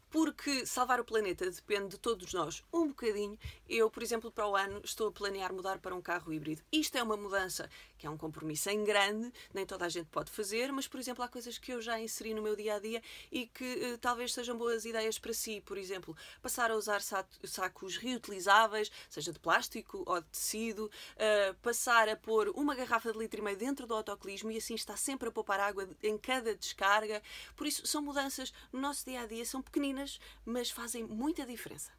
porque salvar o planeta depende de todos nós um bocadinho. Eu, por exemplo, para o ano estou a planear mudar para um carro híbrido. Isto é uma mudança que é um compromisso em grande, nem toda a gente pode fazer, mas, por exemplo, há coisas que eu já inseri no meu dia-a-dia e que talvez sejam boas ideias para si. Por exemplo, passar a usar sacos reutilizáveis, seja de plástico ou de tecido, passar a pôr uma garrafa de 1,5 litro dentro do autocolismo e assim está sempre a poupar água em cada descarga. Por isso, são mudanças no nosso dia-a-dia, são pequeninas, mas fazem muita diferença.